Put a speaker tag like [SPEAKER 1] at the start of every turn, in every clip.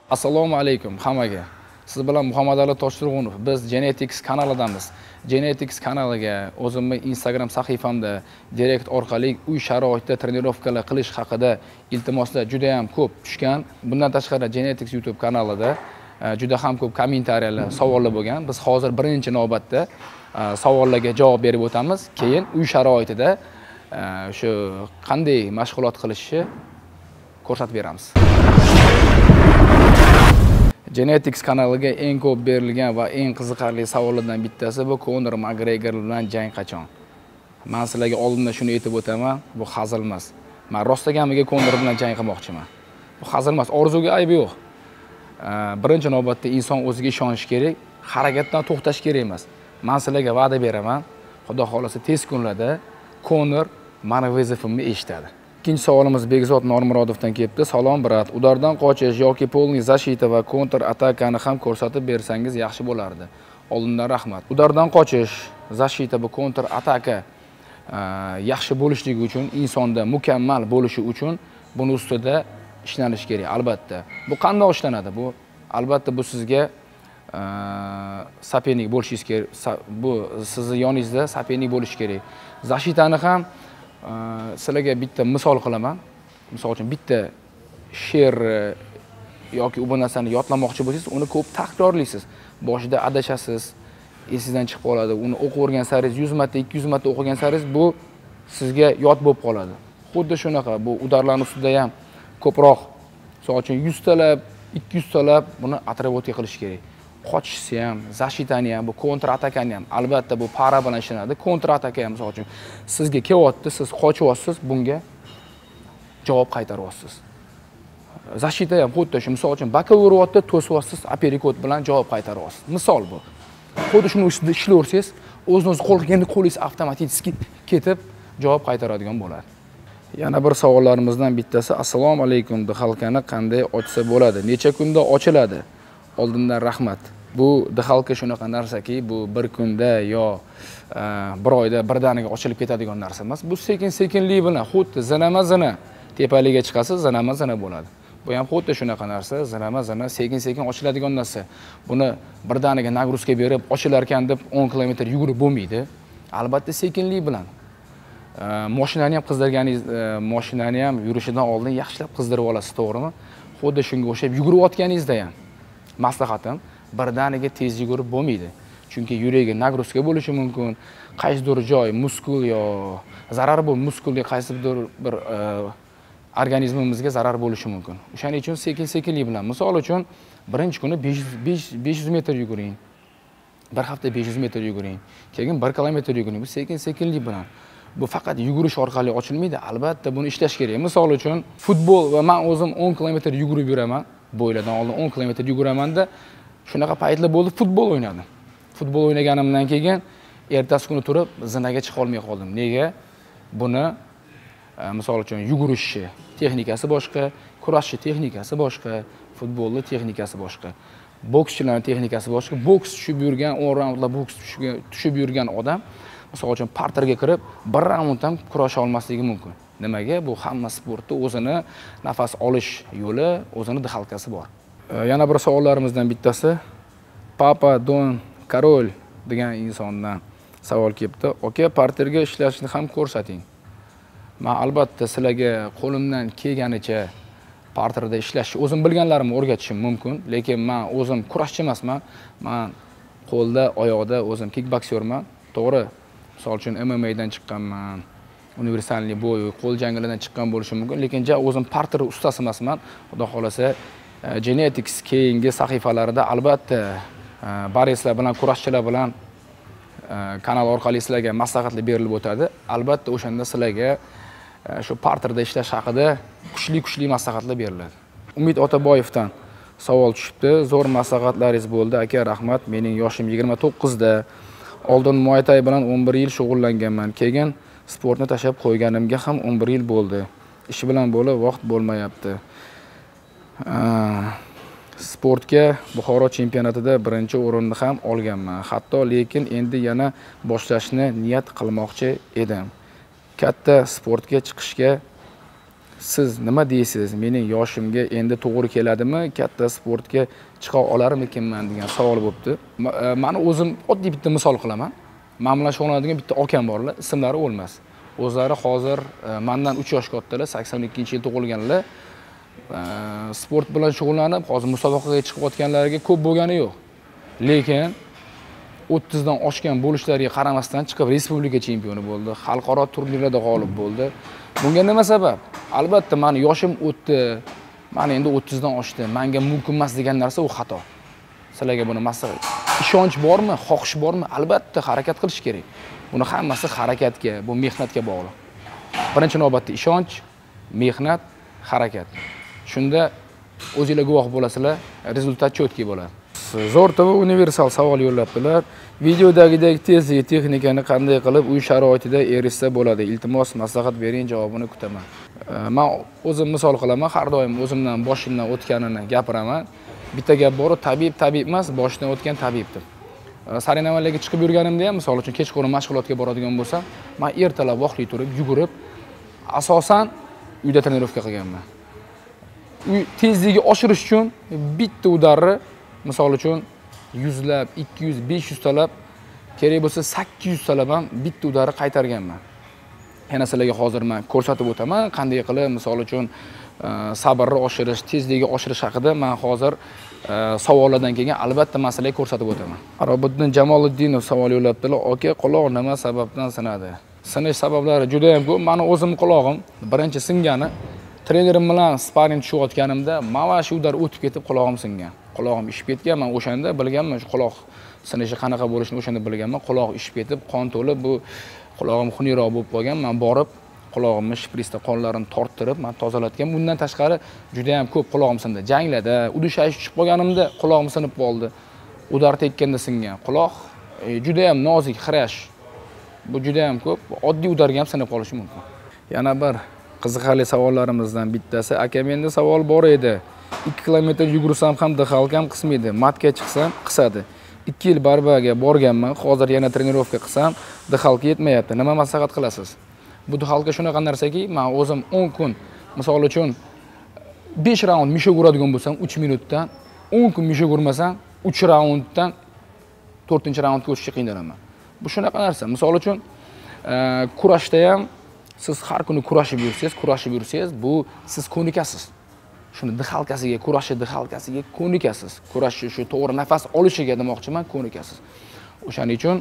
[SPEAKER 1] Assalomu alaykum hammaga. Siz bilan Muhammadali Toshturg'unov. Biz Genetics kanalidamiz. Genetics kanaliga o'zimning Instagram sahifamda direkt orqali uy sharoitida trenirovkalar qilish haqida iltimoslar juda ham ko'p tushgan. Bundan tashqari Genetics YouTube kanalida juda ham ko'p kommentariyalar, savollar bo'lgan. Biz hozir birinchi navbatda savollarga javob berib o'tamiz. Keyin uy sharoitida shu qanday mashg'ulot qilishni ko'rsatib beramiz. Genetics kanaliga eng ko'p berilgan va eng qiziqarli savollardan bittasi bu Conor McGregor bilan jang qachon? Men sizlarga oldindan shuni aytib o'taman, bu hazil emas. Men rostagamiga Conor bilan jang qilmoqchiman. Bu hazil emas, orzuga ayb yo'q. Birinchi navbatda inson o'ziga ishonishi kerak, harakatdan to'xtash kerak emas. Men sizlarga va'da beraman, Xudo xolasa tez kunlarda Conor meni vazifamni eshitadi. İkinci savolimiz Begzod Normurodovdan kelibdi. Salom brat, udardan qochish yoki polniy zashita va kontra atakani ham ko'rsatib bersangiz yaxshi bo'lardi. Oldindan rahmat. Udardan qochish, zashita va kontra ataka yaxshi bo'lishligi uchun, insonda mukammal bo'lishi uchun buni ustida ishlanish kerak, albatta. Bu qanday ishlanadi? Bu albatta bu sizga sapenik bo'lishingiz kerak. Bu sizning yoningizda sapenik bo'lishi kerak. Zashitani ham sizlarga bitta misol qilaman. Misol uchun bitta she'r yoki bu narsani yodlamoqchi bo'lsangiz, uni ko'p takrorlaysiz. Boshida adashasiz, esingizdan chiqib qoladi. Uni o'qib o'rgan saringiz 100 marta, 200 marta o'qigan saringiz bu sizga yod bo'lib qoladi. Xuddi shunaqa bu udarlarning ustida ham ko'proq, misol uchun 100 talab, 200 talab buni atrofga qilish kerak. Qochishni ham, zashitani ham, bu kontra atakani ham, albatta bu para bilan ishlanadi. Kontra ataka ham misol uchun sizga kelyapti, siz qochyapsiz, bunga javob qaytaryapsiz. Zashita ham xuddi shu, misol uchun baka uryapti, to'syapsiz, aperikot bilan javob qaytaryapsiz. Misol bu. Xuddi shuni ustida ishlaysiz, o'zingiz qo'lingiz avtomatik ketib javob qaytaradigan bo'ladi. Yana bir savollarimizdan bittasi: Assalomu alaykum, dahalkani qanday ochsa bo'ladi? Necha kunda ochiladi? Oldindan rahmat. Bu dahalka shunaqa narsaki, bu bir kunda yo bir oyda birdaniga ochilib ketadigan narsa emas. Bu sekin-sekinlik bilan, xuddi zinama-zina tepaliga chiqasiz, zinama-zina bo'ladi. Bu ham xuddi shunaqa narsa, zinama-zina sekin-sekin ochiladigan narsa. Buni birdaniga nagruzka berib ochilar ekan deb 10 kilometr yugurib bo'lmaydi. Albatta sekinlik bilan. Mashinani ham qizdirganingiz, mashinani ham yurishidan oldin yaxshilab qizdirib olasiz, to'g'rimi? Xuddi shunga o'xshab yugurayotganingizda ham maslahatim, birdaniga tez yugurib bo'lmaydi. Chunki yuragi nagruzka bo'lishi mumkin, qaysidir joy muskul yo zarar bu muskulga qaysidir bir organizmimizga zarar bo'lishi mumkin. O'shaning uchun sekin-sekinlik bilan, misol uchun birinchi kuni 500 metr yuguring. Bir hafta 500 metr yuguring. Keyin 1 kilometr yuguring. Bu sekin-sekinlik bilan. Bu faqat yugurish orqali ochilmaydi, albatta buni ishlash kerak. Misol uchun futbol va men o'zim 10 kilometr yugurib yuraman. Bo'yladan oldin 10 kilometr yuguramanda shunaqa paytlar bo'ldi, futbol o'ynadim. Futbol o'ynaganimdan keyin ertasi kuni turib zinaga chiqa olmay qoldim. Nega? Buni misol uchun yugurishni texnikasi boshqa, kurashchi texnikasi boshqa, futbolning texnikasi boshqa. Bokschilarning texnikasi boshqa. Boks tushib yurgan, 10 raundlar boks tushib yurgan odam misol uchun parterga kirib 1 raund ham kurasha olmasligi mumkin. Nimaga? Bu hamma sportda o'zini nafas olish yo'li, o'zini dahalkasi bor. Yana bir savollarimizdan bittasi Papa Don Karol degan insondan savol kelibdi. Oka, parterga ishlashni ham ko'rsating. Men albatta sizlarga qo'limdan kelganicha parterda ishlashni o'zim bilganlarimni o'rgatishim mumkin, lekin men o'zim kurashchi emasman. Men qo'lda, oyoqda o'zim kickbokserman. To'g'ri, misol uchun MMA dan chiqqanman. Universalniy bo'y, qo'l jangidan chiqqan bo'lishi mumkin, lekin o'zim parter ustasi emasman. Xudo xolasa Genetics keyingi sahifalarida albatta barislar bilan, kurashchilar bilan kanal orqali sizlarga maslahatlar berilib o'tadi. Albatta o'shanda sizlarga shu parterda ishlash haqida kuchli maslahatlar beriladi. Umid Otaboyevdan savol tushibdi. Zo'r maslahatlaringiz bo'ldi, aka, rahmat. Mening yoshim 29 da. Oldin Muay Thai bilan 11 yil shug'ullanganman. Keyin sportni tashlab qo'yganimga ham 11 yil bo'ldi. Ish bilan bo'lib vaqt bo'lmayapti. Sportga Buxoro chempionatida birinchi o'rinni ham olganman. Hatto lekin endi yana boshlashni niyat qilmoqchi edim. Katta sportga chiqishga siz nima deysiz? Mening yoshimga endi to'g'ri keladimi? Katta sportga chiqa olarmikinman degan savol bo'libdi. Meni o'zim oddiy bitta misol qilaman. Men bilan shug'ullanadigan bitta akam borlar, ismlari O'lmas. O'zlari hozir mendan 3 yosh kattalar, 82-yil tug'ilganlar. Sport bilan shug'ullanib, hozir musobaqaga chiqayotganlarga ko'p bo'lgani yo'q. Lekin 30 dan oshgan bo'lishlariga qaramasdan chiqib respublika chempioni bo'ldi, xalqaro turnirlarda g'olib bo'ldi. Bunga nima sabab? Albatta, meni yoshim o'tdi. Men endi 30 dan oshdi. Menga mumkin emas degan narsa u xato. Sizlarga buni maslahat. Ishonch bormi, xohish bormi? Albatta harakat qilish kerak. Buni hammasi harakatga, bu mehnatga bog'liq. Birinchi navbatda ishonch, mehnat, harakat. Shunda o'zingizlar guvoh bo'lasizlar, rezultat cho'tki bo'ladi. Zo'rtova universal savol yo'llabdilar. Videodagidek tezlik texnikani qanday qilib uy sharoitida erishsa bo'ladi? Iltimos maslahat bering, javobini kutaman. Men o'zim misol qilaman, har doim o'zimdan boshimdan o'tganini gapiraman. Bitta gap bor, tabib emas, boshdan o'tgan tabib deb. Sarinavallarga chiqib yurganimda ham, misol uchun kechqurun mashg'ulotga boradigan bo'lsam, men ertalab vaqtli turib, yugurib, asosan uyda trenirovka qilganman. Uy tezligi oshirish uchun bitta udarni, misol uchun 100 lab, 200, 500 talab, kerak bo'lsa 800 talab ham bitta udarni qaytarganman. Yana sizlarga hozir men ko'rsatib o'taman, qanday qilib, misol uchun sabrni oshirish, tezligi oshirish haqida men hozir savollardan kelgan albatta masalaga ko'rsatib o'taman. Arobiddin Jamoliddinov savol yo'llabdilar. Aka, quloq nima sababdan sinadi? Sinish sabablari juda ham ko'p. Meni o'zim qulog'im birinchi singani, trenerim bilan sparing tushayotganimda mana shu udar o'tib ketib qulog'im singan. Qulog'im ishib ketgan. Men o'shanda bilganman, shu quloq sinishi qanaqa bo'lishini o'shanda bilganman. Quloq ishib ketib, qon to'lib, bu qulog'im xuniyroq bo'lib qolgan. Men borib qulog'imni shpritsda qonlarini torttirib, men tozalatgan. Bundan tashqari juda ham ko'p qulog'im sindi. Janglarda, udishash tushib qolganimda qulog'im sinib qoldi. Udar tekkanda singan. Quloq juda ham nozik, xirash. Bu juda ham ko'p. Oddiy udarga ham sinib qolishi mumkin. Yana bir qiziqarli savollarimizdan bittasi, aka, menda savol bor edi. 2 kilometr yugursam ham dixalkam qismaydi. Matga chiqsam qisadi. 2 yil barbaga borganman. Hozir yana trenirovka qilsam, dixalka yetmayapti. Nima maslahat qilasiz? Bu dixalka shunaqa narsaki, men o'zim 10 kun, misol uchun 5 raund misha uradigan bo'lsam 3 minutdan, 10 kun misha urmasam 3 raunddan 4-raundga o'tishga qiynalaman. Bu shunaqa narsa. Misol uchun kurashda ham siz har kuni kurashib yursangiz, bu siz ko'nikasiz. Shuni dixalkasiga, dixalkasiga ko'nikasiz. Kurashni shu to'g'ri nafas olishiga demoqchiman, ko'nikasiz. O'shaning uchun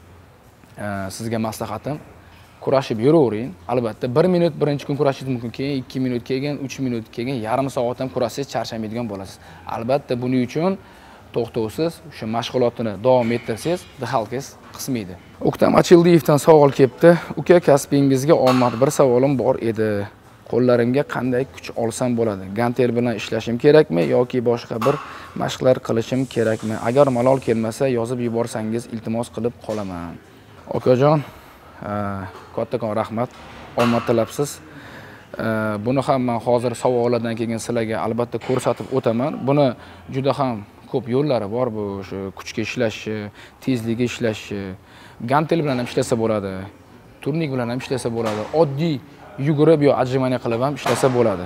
[SPEAKER 1] sizga maslahatim, kurashib yuravering. Albatta 1 minut birinchi kun kurashingiz mumkin, keyin 2 minut, keyin 3 minut, keyin yarim soat ham kurashsiz charchamaydigan bo'lasiz. Albatta buning uchun to'xtovsiz o'sha mashg'ulotni davom ettirsangiz, dixalkangiz qismaydi. O'ktam Achildiyevdan savol kelibdi. Uka, kasbingizga omad, bir savolim bor edi. Qo'llarimga qanday kuch olsam bo'ladi? Gantel bilan ishlashim kerakmi yoki boshqa bir mashqlar qilishim kerakmi? Agar malol kelmasa, yozib yuborsangiz iltimos qilib qolaman. Okajon, kattakon rahmat. Omad tilabsiz. Buni ham men hozir savollardan kelgan sizlarga albatta ko'rsatib o'taman. Buni juda ham ko'p yo'llari bor. Bu o'sha kuchga ishlash, tezlikga ishlash, gantel bilan ham ishlasa bo'ladi. Turnik bilan ham ishlasa bo'ladi. Oddiy yugurib yo ajrimaniya qilib ham ishlasa bo'ladi.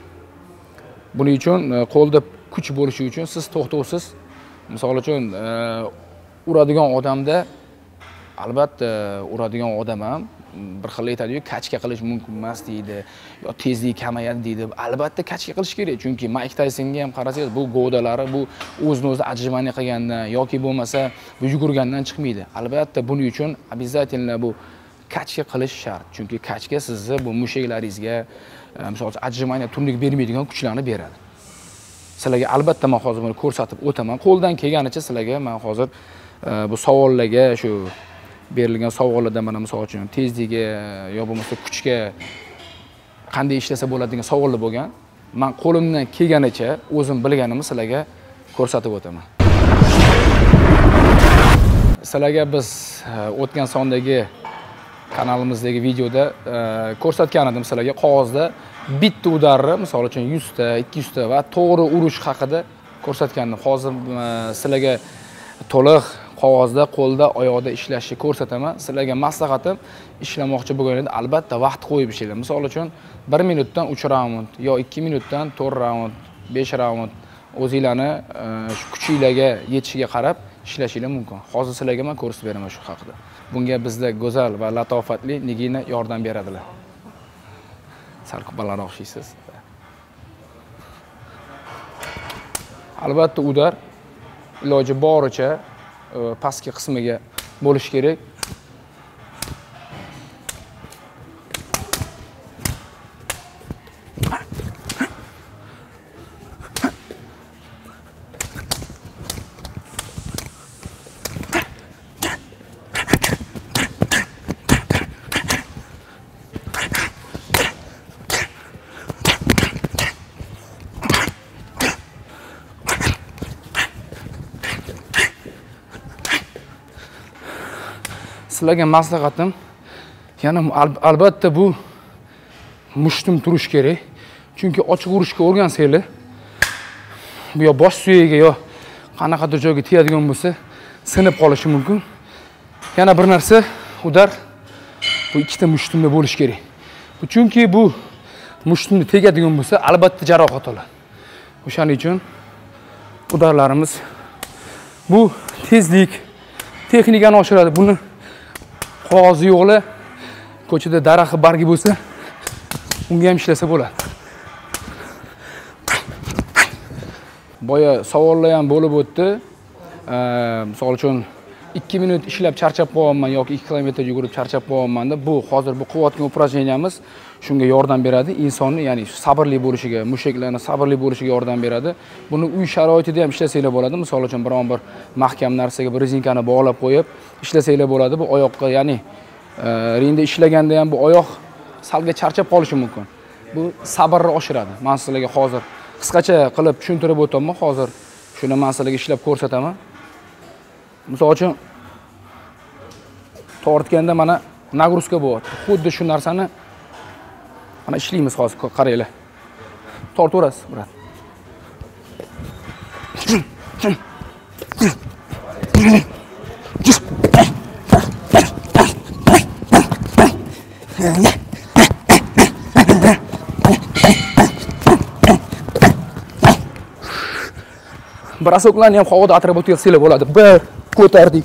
[SPEAKER 1] Buning uchun qo'lda kuch bo'lishi uchun siz to'xtovsiz. Misol uchun uradigan odamda albatta uradigan odam ham bir xil aytadi-ku, kachka qilish mumkin emas deydi, yo tezlik kamayadi deydi. Albatta kachka qilish kerak, chunki Mike Taysonga ham qarasangiz, bu govdalari bu o'zini-o'zi ajrimaniya qilgandan yoki bo'lmasa bu yugurgandan chiqmaydi. Albatta buning uchun обязательно bu kachka qilish shart. Chunki kachka sizni bu mushaklaringizga, misol uchun ajrimaniya, turnik bermaydigan kuchlarni beradi. Sizlarga albatta men hozir buni ko'rsatib o'taman. Qo'ldan kelganicha sizlarga men hozir bu savollarga, shu berilgan savollarda mana misol uchun tezligiga yo bo'lmasa kuchga qanday ishlasa bo'ladi degan savollar bo'lgan. Men qo'limdan kelganicha o'zim bilganimni sizlarga ko'rsatib o'taman. Sizlarga biz o'tgan sondagi kanalimizdagi videoda ko'rsatgan edim sizlarga qog'ozda bitta udarni, misol uchun 100 ta, 200 ta va to'g'ri urish haqida ko'rsatgandim. Hozir sizlarga to'liq qog'ozda, qo'lda, oyoqda ishlashni ko'rsataman. Sizlarga maslahatim, ishlamoqchi bo'lganingizda albatta vaqt qo'yib ishlang. Misol uchun 1 minutdan 3 raund yo 2 minutdan 4 raund, 5 raund o'zingizlarni shu kuchingizga yetishiga qarab ishlashingiz mumkin. Hozir sizlarga men ko'rsatib beraman shu haqida. Bunga bizda go'zal va latofatli Nigina yordam beradilar. Sal balandroq ishlaysiz. Albatta udar iloji boricha pastki qismiga bo'lish kerak. Sizlarga maslahatim, yana albatta bu mushtum turish kerak. Chunki ochiq urishga o'rgansanglar, bu yo bosh suyagiga yo qanaqadir joyga tegadigan bo'lsa, sinib qolishi mumkin. Yana bir narsa, udar bu ikkita mushtumda bo'lish kerak. Chunki bu mushtumda tegadigan bo'lsa, albatta jarohat oladi. O'shaning uchun udarlarimiz bu tezlik, texnikani oshiradi. Buni qog'ozi yo'qlar, ko'chada daraxt bargi bo'lsa, unga ham ishlasa bo'ladi. Boya savollar ham bo'lib o'tdi. Misol uchun 2 minut ishlab charchab qo'yapman yoki 2 kilometr yugurib charchab qo'yapman deb, bu hozir bu qilayotgan upражнениямыз shunga yordam beradi. Insonni, ya'ni sabrli bo'lishiga, mushaklarni sabrli bo'lishiga yordam beradi. Buni uy sharoitida ham ishlasanglar bo'ladi. Misol uchun biron bir mahkam narsaga bir rezinkani bog'lab qo'yib ishlasanglar bo'ladi. Bu oyoqqa, ya'ni ringda ishlaganda ham bu oyoq salga charchab qolishi mumkin. Bu sabrni oshiradi. Men sizlarga hozir qisqacha qilib tushuntirib o'taman. Hozir shuni men sizlarga ishlab ko'rsataman. Misol uchun tortganda mana nagruzka bo'lyapti. Xuddi shu narsani mana ishlaymiz hozir, qaranglar. Tortaverasiz, brat. Brasoklarni ham havoda atrab o'tkazsanglar bo'ladi. Bir ko'tardik.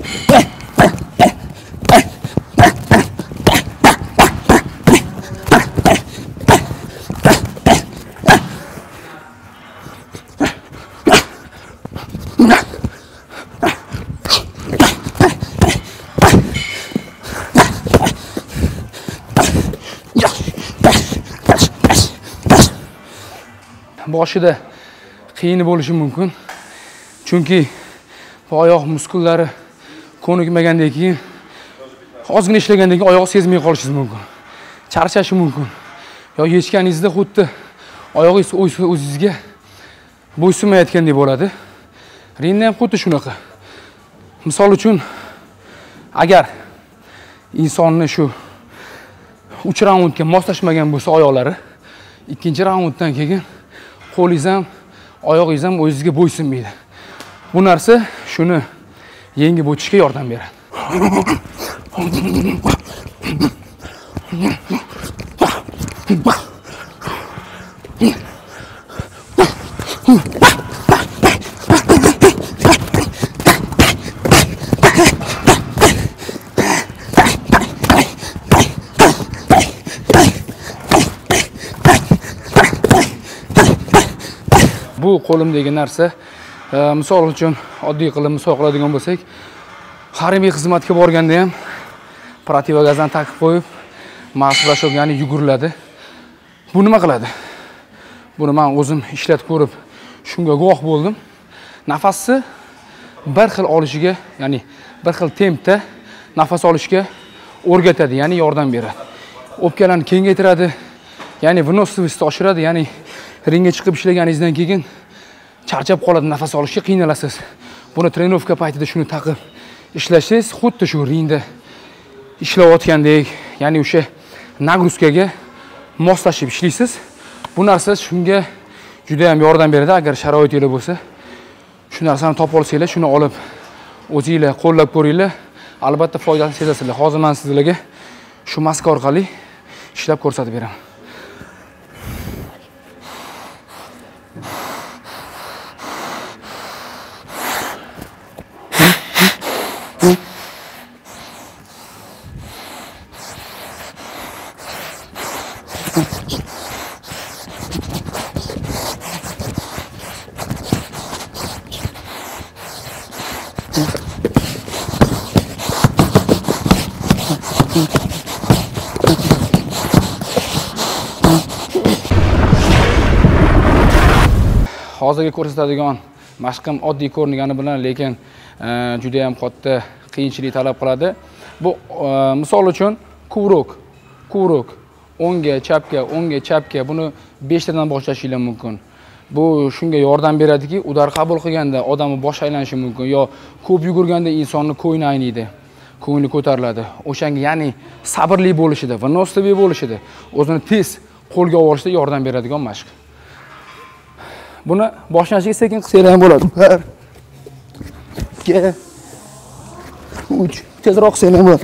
[SPEAKER 1] Boshida qiyin bo'lishi mumkin. Chunki oyoq muskullari ko'nikmagandan keyin ozgina ishlagandan keyin oyoq sezmay qolishingiz mumkin. Charchashi mumkin. Yo yechganingizda xuddi oyog'ingiz o'zingizga bo'ysunmayotgandek bo'ladi. Ringda ham xuddi shunaqa. Misol uchun agar insonni shu 3 raundga moslashmagan bo'lsa oyoqlari, ikkinchi raunddan keyin qo'lingiz ham, oyog'ingiz ham o'zingizga bo'ysunmaydi. Bu narsa shuni yengib o'tishga yordam beradi. Bu qo'limdagi narsa, misol uchun oddiy qilib misol qiladigan bo'lsak, harbiy xizmatga borganda ham protivogazdan taqib qo'yib, marshrutlashib, ya'ni yuguriladi. Bu nima qiladi? Buni men o'zim ishlatib ko'rib, shunga guvoh bo'ldim. Nafasni bir xil olishiga, ya'ni bir xil tempda nafas olishga o'rgatadi, ya'ni yordam beradi. O'pkalarni kengaytiradi, ya'ni vыносливость oshiradi, ya'ni ringga chiqib ishlaganingizdan keyin charchab qoladi, nafas olishga qiynalasiz. Buni trenovka paytida shuni taqib ishlasangiz, xuddi shu ringda ishlayotgandek, ya'ni o'sha nagruzkaga moslashib ishlaysiz. Bu narsa shunga juda ham yordam beradi. Agar sharoitingiz bo'lsa, shu narsani topib olsanglar, shuni olib o'zingizlar qo'llab ko'ringlar. Albatta foydasini sezasizlar. Hozir men sizlarga shu maska orqali ishlab ko'rsatib beraman. Hozirga ko'rsatadigan mashqim oddiy ko'ringani bilan, lekin juda ham katta qiyinchilik talab qiladi. Bu misol uchun kuvrok, o'ngga, chapga, buni 5 tadan boshlashingiz mumkin. Bu shunga yordam beradiki, udar qabul qilganda odamning boshi aylanishi mumkin, yo ko'p yugurganda insonning ko'ngli ayniydi, ko'ngli ko'tariladi. O'shanga, ya'ni sabrli bo'lishida va nostabiy bo'lishida, o'zini tez qo'lga olishda yordam beradigan mashq. Buni boshlanishiga sekin qilsanglar ham bo'ladi. 1 2 3 tezroq qilsanglar ham bo'ladi.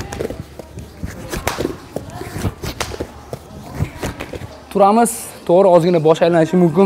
[SPEAKER 1] Turamiz, to'g'ri ozgina bosh aylanishi mumkin.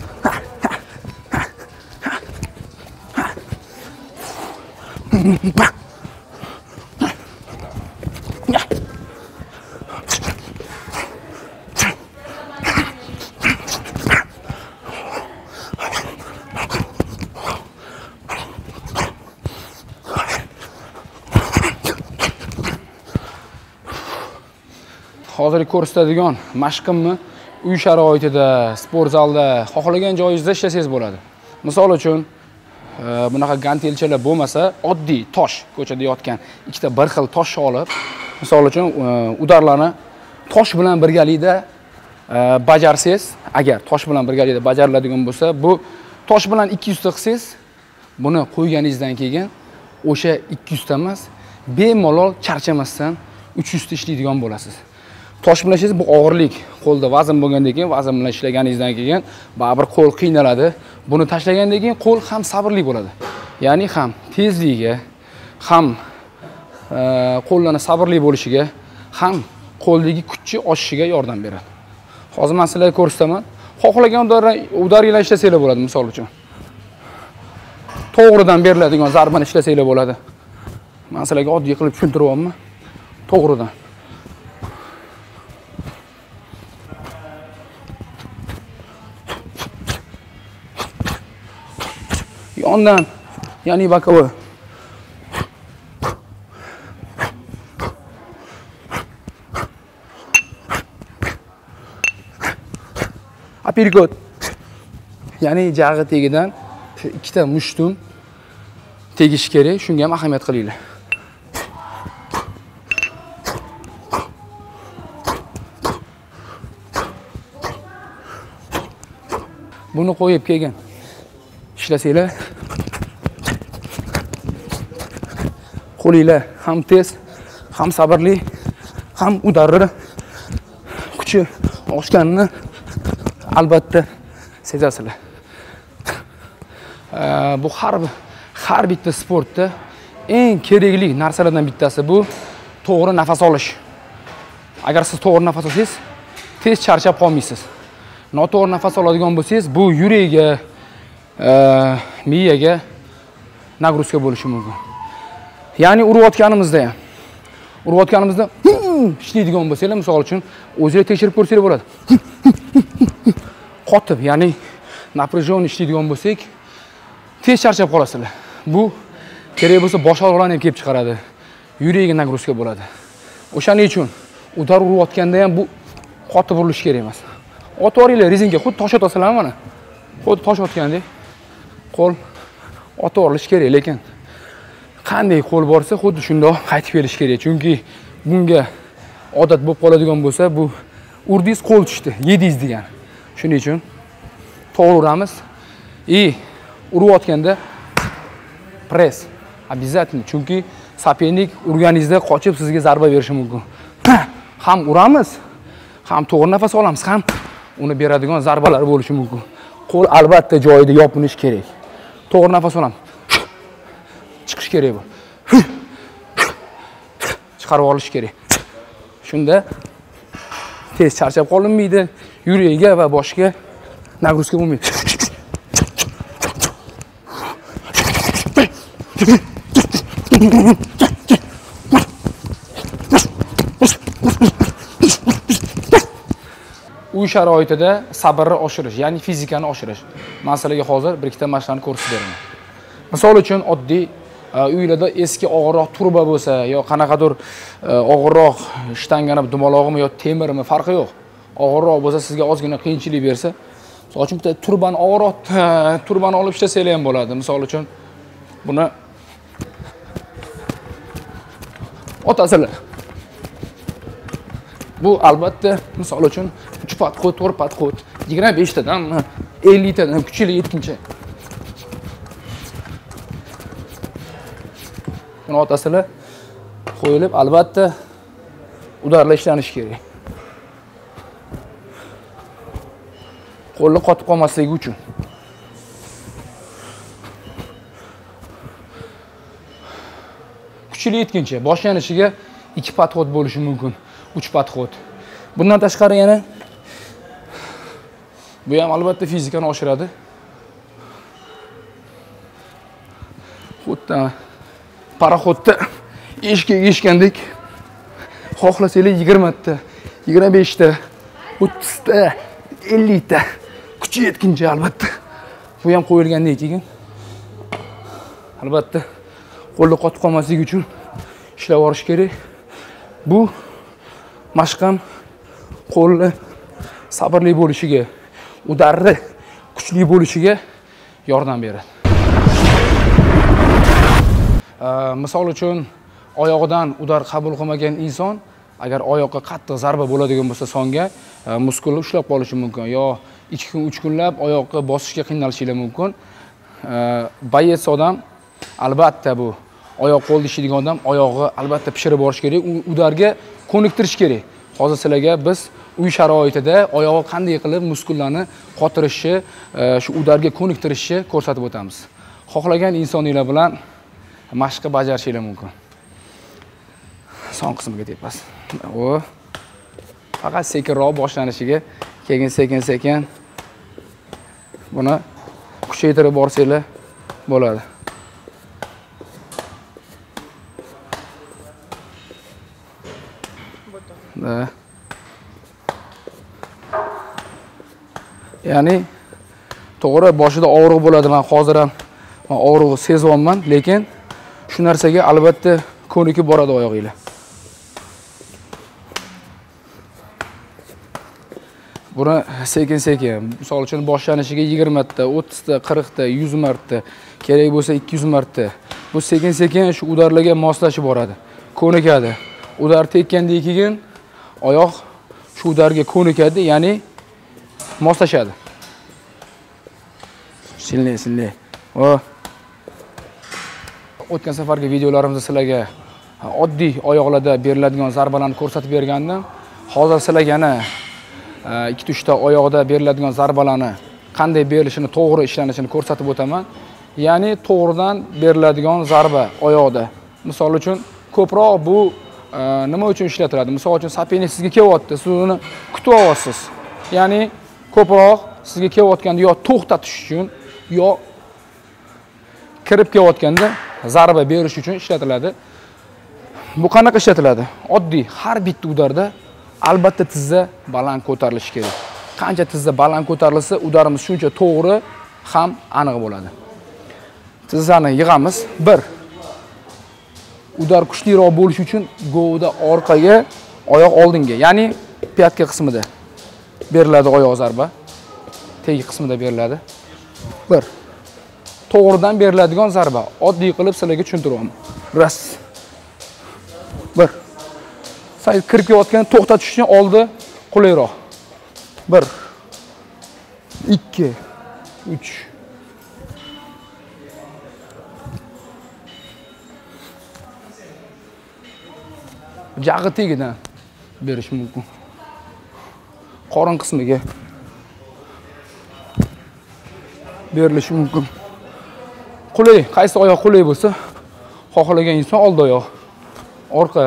[SPEAKER 1] Hozirgi ko'rsatadigan mashqimni uy sharoitida, sport zalda, xohlagan joyingizda ishlasangiz bo'ladi. Misol uchun, bunaqa gantelchalar bo'lmasa, oddiy tosh, ko'chada yotgan ikkita bir xil tosh olib, misol uchun udarlarni tosh bilan birgalikda bajarsangiz, agar tosh bilan birgalikda bajariladigan bo'lsa, bu tosh bilan 200 ta qilsangiz, buni qo'yganingizdan keyin o'sha 200 ta emas, bemalol charchamasdan 300 ta ishlaydigan bo'lasiz. Tosh bilan ishlasangiz, bu og'irlik qo'lda vazn bo'lgandan keyin, vazn bilan ishlaganingizdan keyin baribir qo'l qiynaladi. Buni tashlagandan keyin qo'l ham sabrli bo'ladi. Ya'ni ham tezligiga, ham qo'llarning sabrli bo'lishiga, ham qo'ldagi kuchni oshishiga yordam beradi. Hozir men sizlarga ko'rsataman. Xohlagan udaringlar ishlasanglar bo'ladi, misol uchun. To'g'ridan beriladigan zarbani ishlasanglar bo'ladi. Men sizlarga oddiy qilib tushuntiryapman. To'g'ridan. Yondan, ya'ni bokovoy. Uppercut. Ya'ni jag'i tegidan shu ikkita mushtum tegish kerak, shunga ham ahamiyat qilinglar. Buni qo'yib kelgan ishlasanglar, qo'linglar ham tez, ham sabrli, ham udarni kuchi oshganini albatta sezasizlar. Bu har bitta sportda eng kerakli narsalardan bittasi bu to'g'ri nafas olish. Agar siz to'g'ri nafas olsangiz, tez charchab qolmaysiz. Noto'g'ri nafas oladigan bo'lsangiz, bu yurakga, miyaga nagruska bo'lishi mumkin. Ya'ni urayotganimizda ishlaydigan bo'lsanglar, misol uchun o'zingiz tekshirib ko'rsanglar bo'ladi. Qotib, ya'ni напряжённый ishlaydigan bo'lsak, tez charchab qolasizlar. Bu kerak bo'lsa bosh og'riqlarni ham kelib chiqaradi. Yurakga nagruska bo'ladi. O'shaning uchun udar urayotganda ham bu qotib urilish kerak emas. Otib oringlar rezinka, xuddi tosh otasizlar mana. Xuddi tosh otgandek qo'l otib orilish kerak, lekin qanday qo'l borsa, xuddi shundoq qaytib kelish kerak. Chunki bunga odat bo'lib qoladigan bo'lsa, bu urdingiz qo'l tushdi, yedingiz degan. Shuning uchun to'g'ri uramiz. Urayotganda press обязательно, chunki sopernik urganingizda qochib sizga zarba berishi mumkin. Ham uramiz, ham to'g'ri nafas olamiz, ham uni beradigan zarbalar bo'lishi mumkin. Qo'l albatta joyida yopinish kerak. To'g'ri nafas olamiz. Chiqish chiqishi kerak bu. Chiqarib olish kerak. Shunda tez charchab qolinmaydi, yuragiga va boshga nagruska bo'lmaydi. Uy sharoitida sabrni oshirish, ya'ni fizikani oshirish. Men sizlarga hozir bir ikkita mashqlarni ko'rsatib beraman. Misol uchun oddiy uylarda eski og'irroq turba bo'lsa yo qanaqadir og'irroq shtangani dumalog'imi yo temirmi farqi yo'q. Og'irroq bo'lsa sizga ozgina qiyinchilik bersa, misol uchun bitta turbani og'irroq turbani olib ishlasanglar ham bo'ladi. Misol uchun buni otasizlar. Bu albatta misol uchun 3 patqut, 4 patqut, 25 tadan 50 tadan kuchli yetguncha. Buni otasizlar qo'yilib, albatta udarlar ishlanishi kerak. Qo'lni qotib qolmasligi uchun. Kuchli yetguncha boshlanishiga 2 patqut bo'lishi mumkin, 3 patqut. Bundan tashqari yana bu ham albatta fizikani oshiradi. Xuddi paraxodda eshikka eshgandek xohlasanglar 20 ta, 25 ta, 30 ta, 50 ta kuchi yetguncha albatta. Bu ham qo'yilgandan keyin albatta qo'lni qotib qolmasligi uchun ishlab olish kerak. Bu mashq ham qo'lni sabrli bo'lishiga, udarni kuchli bo'lishiga yordam beradi. Misol uchun oyog'idan udar qabul qilmagan inson agar oyoqqa qattiq zarba bo'ladigan bo'lsa songa muskulni ushlab qolishi mumkin yo 2 kun 3 kunlab oyoqqa bosishga qiynalishi mumkin. Bayet odam albatta bu oyoq qo'l ishlaydigan odam oyog'i albatta pishirib borish kerak, udarga ko'niktirish kerak. Hozir sizlarga biz uy sharoitida oyog'i qanday qilib muskullarni qotirishi, shu udarga ko'niktirishni ko'rsatib o'tamiz. Xohlagan insoninglar bilan mashqni bajarishingiz mumkin. Son qismiga tepas. O faqat sekinroq boshlanishiga, keyin sekin-sekin buni kuchaytirib borsanglar bo'ladi. Ya'ni to'g'ri boshida og'riq bo'ladi. Men hozir ham og'riqni sezyapman, lekin shu narsaga albatta ko'nikib boradi oyog'inglar. Buni sekin-sekin, misol uchun boshlanishiga 20 ta, 30 ta, 40 ta, 100 marta, kerak bo'lsa 200 marta. Bu sekin-sekin shu udarlarga moslashib boradi, ko'nikadi. Udar tekkandan keyin oyoq shu udarga ko'nikadi, ya'ni moslashadi. Silne. O'tgan safargi videolarimizda sizlarga oddiy oyoqlarda beriladigan zarbalarni ko'rsatib bergandim. Hozir sizlarga yana 2-3 ta oyoqda beriladigan zarbalarni qanday berilishini, to'g'ri ishlanishini ko'rsatib o'taman. Ya'ni to'g'ridan beriladigan zarba oyoqda. Misol uchun ko'proq bu nima uchun ishlatiladi? Misol uchun sopenik sizga kelyapti, siz uni kutib olyapsiz. Ya'ni ko'proq sizga kelayotganda yo to'xtatish uchun, yo kirib kelayotganda zarba berish uchun ishlatiladi. Bu qanaqa ishlatiladi? Oddiy har bitta udarda albatta tizza baland ko'tarilishi kerak. Qancha tizza baland ko'tarilsa, udarimiz shuncha to'g'ri ham aniq bo'ladi. Tizzani yig'amiz. 1. Udar kuchliroq bo'lishi uchun govda orqaga, oyoq oldinga, ya'ni piyatka qismida beriladi oyoq zarba. Tegi qismida beriladi. 1. To'g'ridan beriladigan zarba. Oddiy qilib sizlarga tushuntiryapman. Ras. 1. Sayt kirib kelayotgan to'xtatish uchun oldi qulayroq. 1. 2. 3. Jag'i tegidan berish mumkin. Qorin qismiga berilishi mumkin. Qulay, qaysi oyoq qulay bo'lsa, xohlagan inson old oyoq, orqa.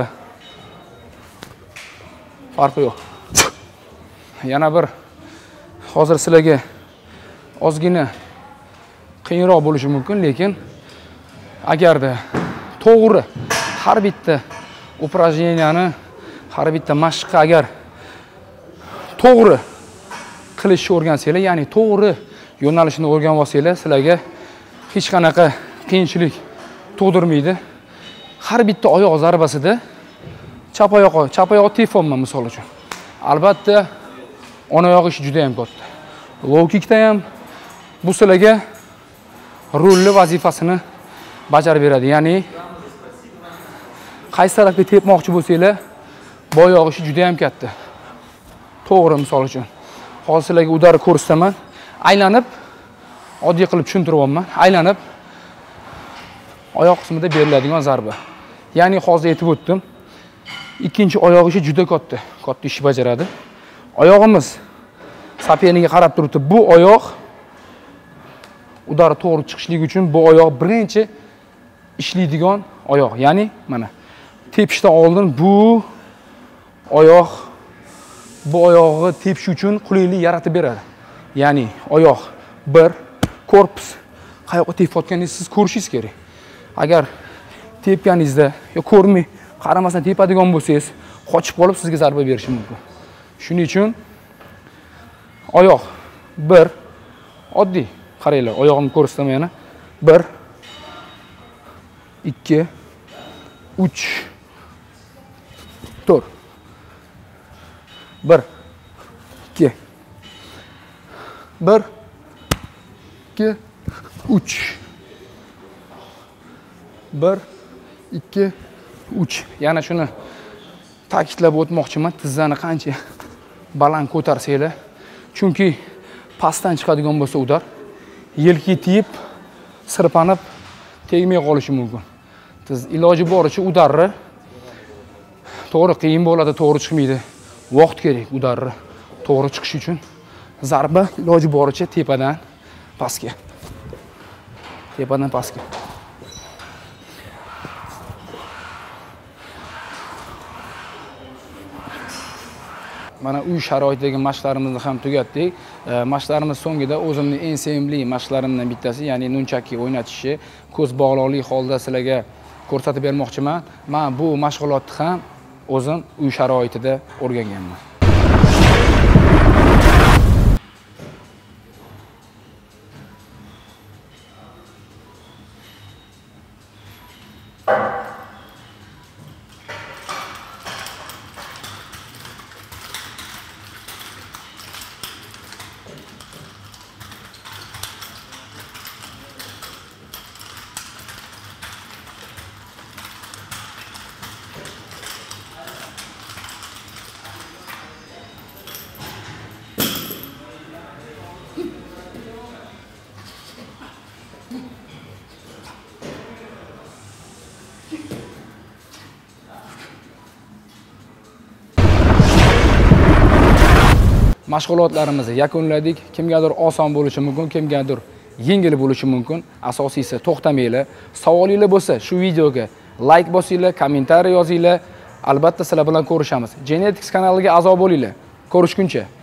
[SPEAKER 1] Farqi yo'q. Yana bir hozir sizlarga ozgina qiyinroq bo'lishi mumkin, lekin agarda to'g'ri har bitta упражнениyani, har bitta mashqqa agar to'g'ri qilishni o'rgansanglar, ya'ni to'g'ri yo'nalishni o'rganib olsanglar, sizlarga hech qanaqa qiyinchilik tug'dirmaydi. Har bitta oyoq zarbasida chap oyoq tepmayman misol uchun. Albatta o'ng oyoq ishi juda ham katta. Low kickda ham bu sizlarga rolli vazifasini bajarib beradi. Ya'ni qaysi tarafga tepmoqchi bo'lsanglar, bu oyoq ishi juda ham katta. To'g'ri, misol uchun. Hozir sizlarga udarni ko'rsataman. Aylanib, oddiy qilib tushuntiryapman. Aylanib oyoq qismida beriladigan zarba. Ya'ni hozir aytib o'tdim. Ikkinchi oyoq ishi juda katta ish bajaradi. Oyog'imiz sapeniga qarab turibdi. Bu oyoq udar to'g'ri chiqishligi uchun bu oyoq birinchi ishlaydigan oyoq. Ya'ni mana tepishdan oldin bu oyog'i tepish uchun qulaylik yaratib beradi. Ya'ni oyoq bir, korpus qayoqqa tepayotganingizni siz ko'rishingiz kerak. Agar tepganingizda yo ko'rmay, qaramasdan tepadigan bo'lsangiz, qochib qolib sizga zarba berishi mumkin. Shuning uchun oyoq bir, oddiy qaranglar, oyog'imni ko'rsataman yana. 1 2 3 4 1 2 1 2 3 1 2 3. Yana shuni ta'kidlab o'tmoqchiman, tizzani qancha baland ko'tarsanglar, chunki pastdan chiqadigan bo'lsa udar yelki tiyib, sirpanib, tegmay qolishi mumkin. Siz iloji boricha udarni to'g'ri qiyin bo'ladi, to'g'ri chiqmaydi. Vaqt kerak udarni to'g'ri chiqishi uchun. Zarba iloji boricha tepadan pastga. Tepadan pastga. Mana uy sharoitidagi mashqlarimizni ham tugatdik. Mashqlarimiz so'ngida o'zimning eng sevimli mashqlarimdan bittasi, ya'ni nunchaki o'ynatishni ko'z bog'liqlik holda sizlarga ko'rsatib bermoqchiman. Men bu mashg'ulotni ham o'zim uy sharoitida o'rganganman. Mashg'ulotlarimizni yakunladik. Kimgadir oson bo'lishi mumkin, kimgadir yengil bo'lishi mumkin. Asosiysi to'xtamanglar. Savolinglar bo'lsa, shu videoga like bosinglar, kommentariy yozinglar. Albatta sizlar bilan ko'rishamiz. Genetics kanaliga a'zo bo'linglar. Ko'rishguncha